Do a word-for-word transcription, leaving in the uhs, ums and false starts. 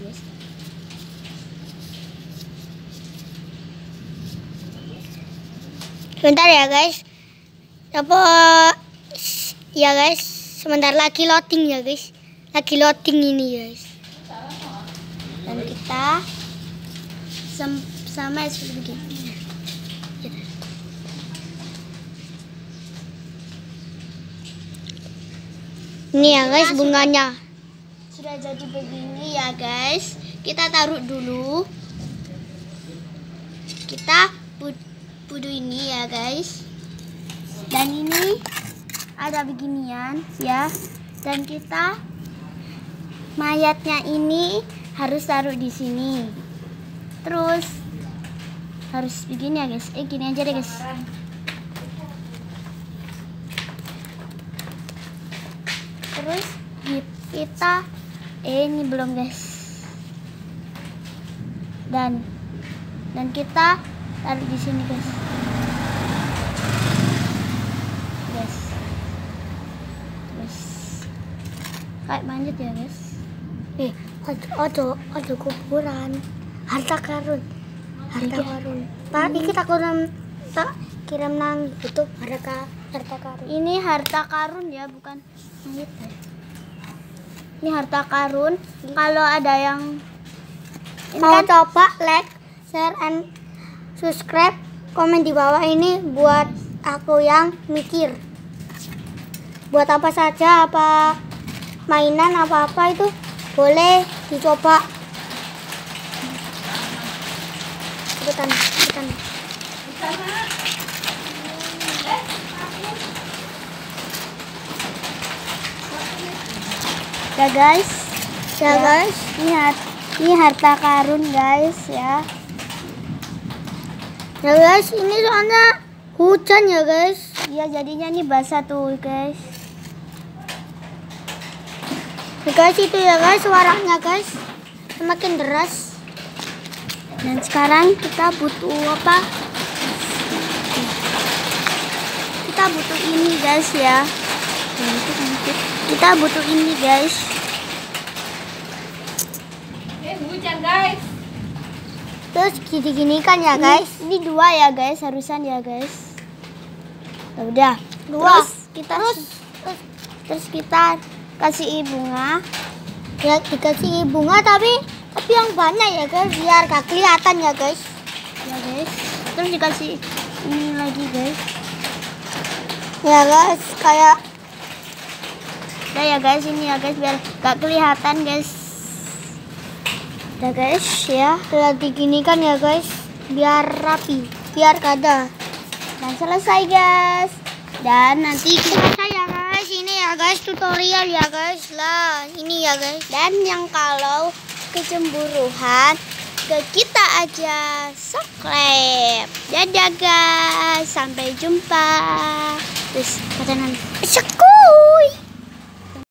guys. Sebentar ya guys. Apa ya guys? Sebentar lagi loading ya guys. Lagi loading ini guys. Dan kita sama seperti begini. Ini ya guys bunganya. Sudah jadi begini ya guys. Kita taruh dulu. Kita budu ini ya guys. Dan ini ada beginian ya. Dan kita mayatnya ini harus taruh di sini. Terus harus begini ya guys. Eh gini aja deh guys. Terus kita eh ini belum guys. Dan dan kita taruh di sini guys. Guys. Guys. Kayak manjat ya guys. Eh, ojo ojo kuburan. Harta karun. Harta karun. Pak, iki tak kirim tak kirim nang YouTube harta harta karun. Ini harta karun ya, bukan manjat. Ini harta karun. Kalau ada yang mau kan, coba like, share, and subscribe, komen di bawah ini buat aku yang mikir. Buat apa saja, apa mainan, apa-apa itu boleh dicoba. Cepetan, cepetan. ya guys, Ya guys, ini, har- ini harta karun guys ya. ya guys, ini soalnya hujan ya guys. Iya jadinya ini basah tuh guys. Ya guys, itu ya guys suaranya guys semakin deras. Dan sekarang kita butuh apa? Kita butuh ini guys ya. Kita butuh ini guys. Eh, hujan guys. Terus gini-gini kan ya guys. Ini, ini dua ya guys, harusan ya guys. Ya udah. Dua. Terus kita terus, terus, terus kita kasih bunga. Ya dikasih bunga tapi tapi yang banyak ya guys biar gak kelihatan ya guys. Ya guys. Terus dikasih ini lagi guys. Ya guys, kayak Udah ya guys, ini ya guys biar gak kelihatan guys. udah guys ya, udah diginikan ya guys biar rapi, biar gak ada. Dan selesai guys. Dan nanti kita Selesai ya guys, ini ya guys tutorial ya guys lah, ini ya guys. dan yang kalau kecemburuan ke kita aja subscribe. Dadah guys, sampai jumpa. Terus kata nanti, Sekuy.